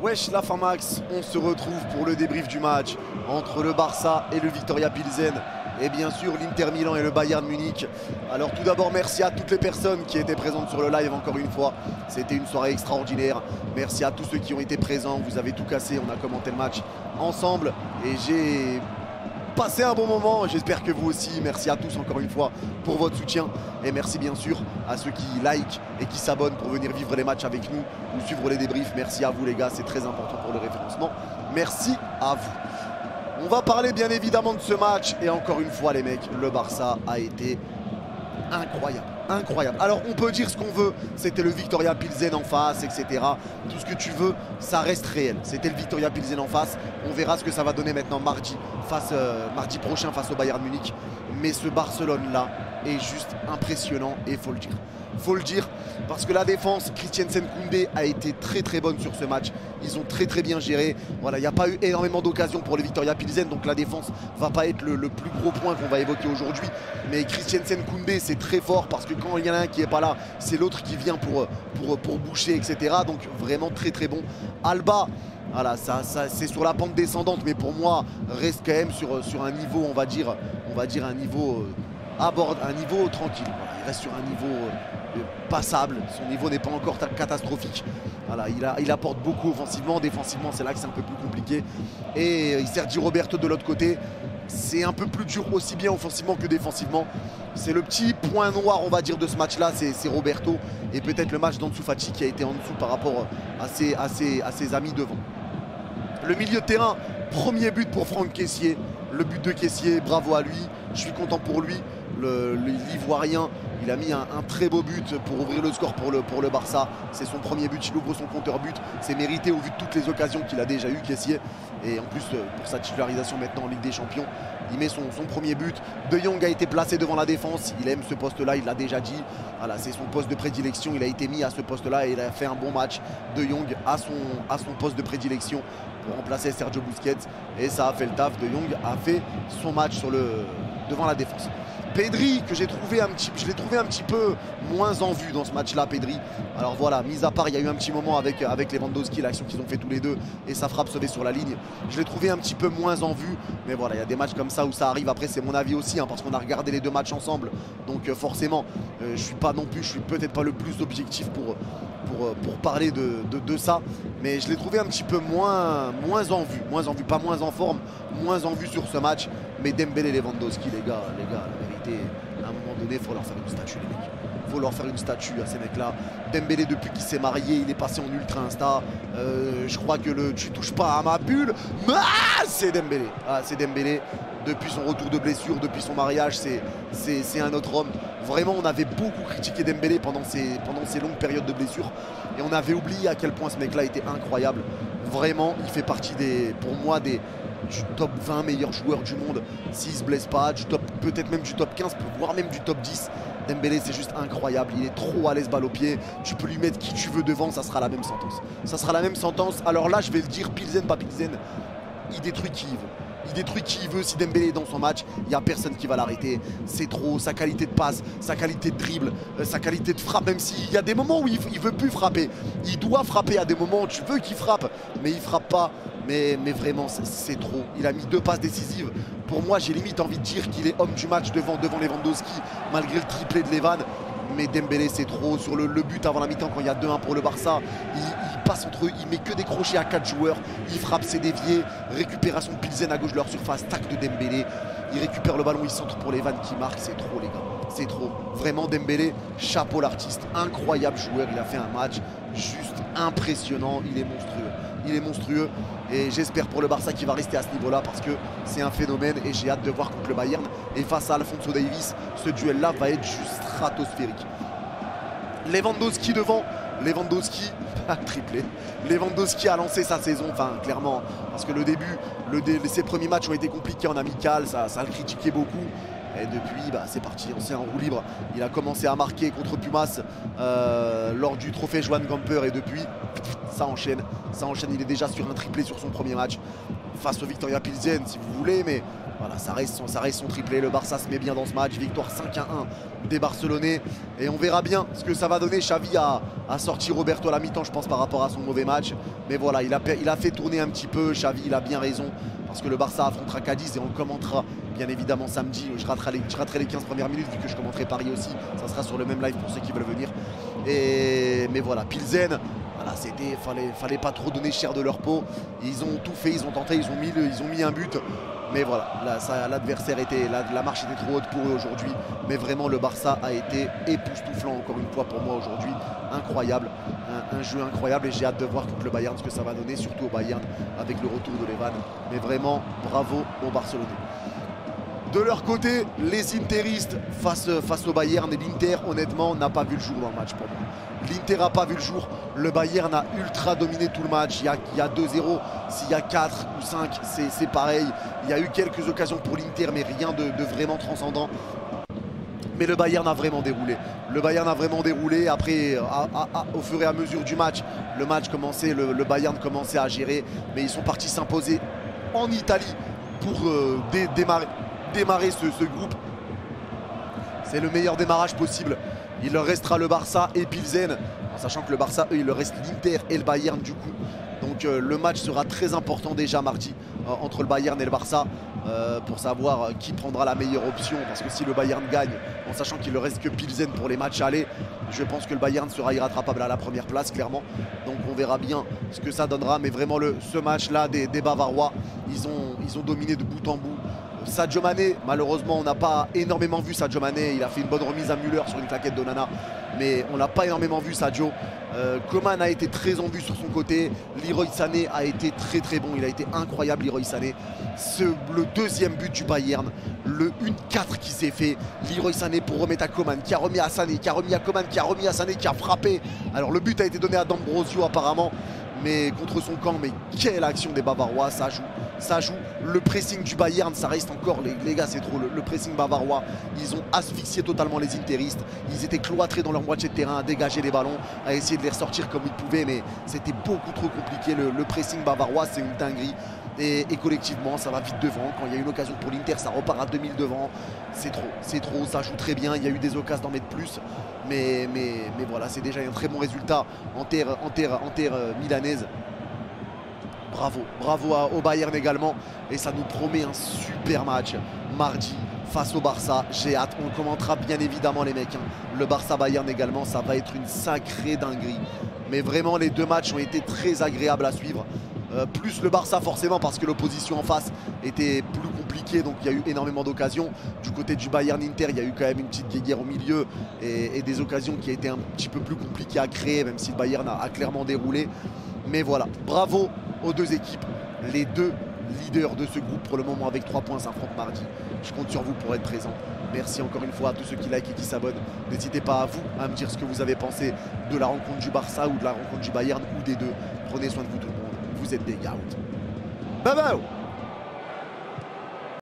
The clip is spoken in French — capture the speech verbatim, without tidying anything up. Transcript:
Wesh la Famax, on se retrouve pour le débrief du match entre le Barça et le Viktoria Pilsen. Et bien sûr l'Inter Milan et le Bayern Munich. Alors tout d'abord merci à toutes les personnes qui étaient présentes sur le live encore une fois. C'était une soirée extraordinaire. Merci à tous ceux qui ont été présents, vous avez tout cassé, on a commenté le match ensemble. Et j'ai passé un bon moment, j'espère que vous aussi. Merci à tous encore une fois pour votre soutien. Et merci bien sûr à ceux qui like et qui s'abonnent pour venir vivre les matchs avec nous ou suivre les débriefs. Merci à vous les gars, c'est très important pour le référencement. Merci à vous. On va parler bien évidemment de ce match et encore une fois les mecs, le Barça a été incroyable, incroyable. Alors on peut dire ce qu'on veut, c'était le Viktoria Pilsen en face, et cetera. Tout ce que tu veux, ça reste réel. C'était le Viktoria Pilsen en face. On verra ce que ça va donner maintenant mardi, face, euh, mardi prochain face au Bayern Munich. Mais ce Barcelone-là est juste impressionnant et il faut le dire. Faut le dire parce que la défense, Christensen Koundé a été très très bonne sur ce match. Ils ont très très bien géré. Voilà, il n'y a pas eu énormément d'occasions pour le Viktoria Pilsen, donc la défense va pas être le, le plus gros point qu'on va évoquer aujourd'hui. Mais Christensen Koundé, c'est très fort parce que quand il y en a un qui est pas là, c'est l'autre qui vient pour, pour, pour boucher, et cetera. Donc vraiment très très bon. Alba, voilà, ça, ça, c'est sur la pente descendante, mais pour moi reste quand même sur, sur un niveau, on va dire, on va dire un niveau euh, abord, un niveau tranquille. Voilà, il reste sur un niveau euh, passable. Son niveau n'est pas encore catastrophique. Voilà, il, a, il apporte beaucoup offensivement, défensivement, c'est là que c'est un peu plus compliqué. Et Sergio Roberto de l'autre côté, c'est un peu plus dur aussi bien offensivement que défensivement. C'est le petit point noir, on va dire, de ce match-là, c'est Roberto et peut-être le match d'Ansu Fati qui a été en dessous par rapport à ses, à ses, à ses amis devant. Le milieu de terrain, premier but pour Franck Kessié. Le but de Kessié, bravo à lui. Je suis content pour lui. L'Ivoirien, il a mis un, un très beau but pour ouvrir le score pour le, pour le Barça. C'est son premier but, il ouvre son compteur but. C'est mérité au vu de toutes les occasions qu'il a déjà eu, Kessié. Et en plus, pour sa titularisation maintenant en Ligue des Champions, il met son, son premier but. De Jong a été placé devant la défense. Il aime ce poste-là, il l'a déjà dit. Voilà, c'est son poste de prédilection. Il a été mis à ce poste-là et il a fait un bon match. De Jong à son, à son poste de prédilection pour remplacer Sergio Busquets. Et ça a fait le taf. De Jong a fait son match sur le, devant la défense. Pedri, que j'ai trouvé un petit, je l'ai trouvé un petit peu moins en vue dans ce match-là, Pedri. Alors voilà, mis à part, il y a eu un petit moment avec, avec Lewandowski, l'action qu'ils ont fait tous les deux, et sa frappe sauvée sur la ligne. Je l'ai trouvé un petit peu moins en vue, mais voilà, il y a des matchs comme ça où ça arrive. Après, c'est mon avis aussi, hein, parce qu'on a regardé les deux matchs ensemble. Donc euh, forcément, euh, je suis pas non plus, je suis peut-être pas le plus objectif pour, pour, pour parler de, de, de ça. Mais je l'ai trouvé un petit peu moins, moins en vue, moins en vue, pas moins en forme, moins en vue sur ce match. Mais Dembélé et Lewandowski, les gars, les gars, la vérité, à un moment donné, il faut leur faire une statue, les mecs. Il faut leur faire une statue à ces mecs-là. Dembélé, depuis qu'il s'est marié, il est passé en ultra insta. Euh, je crois que le tu touches pas à ma bulle. Ah, c'est Dembélé. Ah, c'est Dembélé. Depuis son retour de blessure, depuis son mariage, c'est un autre homme. Vraiment, on avait beaucoup critiqué Dembélé pendant ces, pendant ces longues périodes de blessure. Et on avait oublié à quel point ce mec-là était incroyable. Vraiment, il fait partie des, pour moi, des... du top vingt meilleurs joueurs du monde s'il se blesse pas, du top, peut-être même du top quinze, voire même du top dix. Dembélé, c'est juste incroyable, il est trop à l'aise balle au pied, tu peux lui mettre qui tu veux devant, ça sera la même sentence. Ça sera la même sentence. Alors là, je vais le dire, Pilsen, pas Pilsen, il détruit qui il veut. Il détruit qui il veut. Si Dembélé est dans son match, il n'y a personne qui va l'arrêter. C'est trop. Sa qualité de passe, sa qualité de dribble, euh, sa qualité de frappe, même s'il y a des moments où il ne veut plus frapper. Il doit frapper à des moments où tu veux qu'il frappe, mais il ne frappe pas. Mais, mais vraiment, c'est trop. Il a mis deux passes décisives. Pour moi, j'ai limite envie de dire qu'il est homme du match devant, devant Lewandowski, malgré le triplé de Levan. Mais Dembélé, c'est trop. Sur le, le but avant la mi-temps, quand il y a deux un pour le Barça, il, il passe entre eux, il met que des crochets à quatre joueurs. Il frappe, c'est dévié. Récupération de Pilsen à gauche de leur surface. Tac de Dembélé. Il récupère le ballon, il centre pour Levan qui marque. C'est trop, les gars. C'est trop. Vraiment, Dembélé, chapeau l'artiste. Incroyable joueur. Il a fait un match juste impressionnant. Il est monstrueux. Il est monstrueux. Et j'espère pour le Barça qu'il va rester à ce niveau-là parce que c'est un phénomène et j'ai hâte de voir contre le Bayern. Et face à Alphonso Davies, ce duel-là va être juste stratosphérique. Lewandowski devant. Lewandowski, triplé. Lewandowski a lancé sa saison, enfin clairement, parce que le début, le dé, ses premiers matchs ont été compliqués en amical, ça, ça le critiquait beaucoup. Et depuis, bah, c'est parti, on s'est en roue libre. Il a commencé à marquer contre Pumas euh, lors du trophée Johan Gamper et depuis, ça enchaîne. Ça enchaîne, il est déjà sur un triplé sur son premier match. Face au Viktoria Pilsen, si vous voulez, mais Voilà, ça reste, son, ça reste son triplé. Le Barça se met bien dans ce match. Victoire cinq à un des Barcelonais. Et on verra bien ce que ça va donner. Xavi a, a sorti Roberto à la mi-temps, je pense, par rapport à son mauvais match. Mais voilà, il a, il a fait tourner un petit peu. Xavi, il a bien raison. Parce que le Barça affrontera Cadiz et on le commentera bien évidemment samedi. Je raterai, les, je raterai les quinze premières minutes vu que je commenterai Paris aussi. Ça sera sur le même live pour ceux qui veulent venir. Et, mais voilà, Pilsen. Voilà, c'était, fallait, fallait pas trop donner cher de leur peau. Ils ont tout fait, ils ont tenté, ils ont mis, le, ils ont mis un but. Mais voilà, l'adversaire était, la, la marche était trop haute pour eux aujourd'hui. Mais vraiment, le Barça a été époustouflant encore une fois pour moi aujourd'hui. Incroyable, un, un jeu incroyable et j'ai hâte de voir contre le Bayern ce que ça va donner, surtout au Bayern avec le retour de Levan. Mais vraiment, bravo aux Barcelonais. De leur côté, les Interistes face, face au Bayern et l'Inter, honnêtement, n'a pas vu le jour dans le match pour moi. L'Inter n'a pas vu le jour. Le Bayern a ultra dominé tout le match. Il y a, il y a deux zéro. S'il y a quatre ou cinq, c'est pareil. Il y a eu quelques occasions pour l'Inter, mais rien de, de vraiment transcendant. Mais le Bayern a vraiment déroulé. Le Bayern a vraiment déroulé. Après, à, à, à, au fur et à mesure du match, le match commençait, le, le Bayern commençait à gérer. Mais ils sont partis s'imposer en Italie pour euh, dé, démarrer, démarrer ce, ce groupe. C'est le meilleur démarrage possible. Il leur restera le Barça et Pilsen, en sachant que le Barça, eux, il leur reste l'Inter et le Bayern du coup. Donc euh, le match sera très important déjà mardi euh, entre le Bayern et le Barça euh, pour savoir euh, qui prendra la meilleure option. Parce que si le Bayern gagne, en sachant qu'il ne reste que Pilsen pour les matchs aller, je pense que le Bayern sera irrattrapable à la première place, clairement. Donc on verra bien ce que ça donnera. Mais vraiment, le, ce match-là des, des Bavarois, ils ont, ils ont dominé de bout en bout. Sadio Mané, malheureusement on n'a pas énormément vu Sadio Mané, il a fait une bonne remise à Müller sur une claquette d'Onana, mais on n'a pas énormément vu Sadio. euh, Coman a été très en vue sur son côté, Leroy Sané a été très très bon, il a été incroyable Leroy Sané. Ce, le deuxième but du Bayern, le un quatre qui s'est fait, Leroy Sané pour remettre à Coman, qui a remis à Sané, qui a remis à Coman, qui a remis à Sané, qui a frappé. Alors le but a été donné à D'Ambrosio apparemment, mais contre son camp, mais quelle action des Bavarois, ça joue, ça joue. Le pressing du Bayern, ça reste encore, les, les gars, c'est trop, le, le pressing bavarois, ils ont asphyxié totalement les Interistes, ils étaient cloîtrés dans leur moitié de terrain, à dégager les ballons, à essayer de les ressortir comme ils pouvaient, mais c'était beaucoup trop compliqué, le, le pressing bavarois, c'est une dinguerie. Et, et collectivement, ça va vite devant. Quand il y a une occasion pour l'Inter, ça repart à deux mille devant. C'est trop, c'est trop, ça joue très bien. Il y a eu des occasions d'en mettre plus. Mais, mais, mais voilà, c'est déjà un très bon résultat en terre, en terre, en terre euh, milanaise. Bravo, bravo à, au Bayern également. Et ça nous promet un super match mardi face au Barça. J'ai hâte, on le commentera bien évidemment les mecs. Hein. Le Barça-Bayern également, ça va être une sacrée dinguerie. Mais vraiment, les deux matchs ont été très agréables à suivre. Euh, plus le Barça forcément parce que l'opposition en face était plus compliquée, donc il y a eu énormément d'occasions. Du côté du Bayern Inter, il y a eu quand même une petite guéguerre au milieu et, et des occasions qui a été un petit peu plus compliquées à créer, même si le Bayern a, a clairement déroulé. Mais voilà, bravo aux deux équipes, les deux leaders de ce groupe pour le moment avec trois points s'affrontent mardi. Je compte sur vous pour être présent. Merci encore une fois à tous ceux qui like et qui s'abonnent. N'hésitez pas à vous à me dire ce que vous avez pensé de la rencontre du Barça ou de la rencontre du Bayern ou des deux. Prenez soin de vous tout le monde. Vous êtes des gars. Bye bye.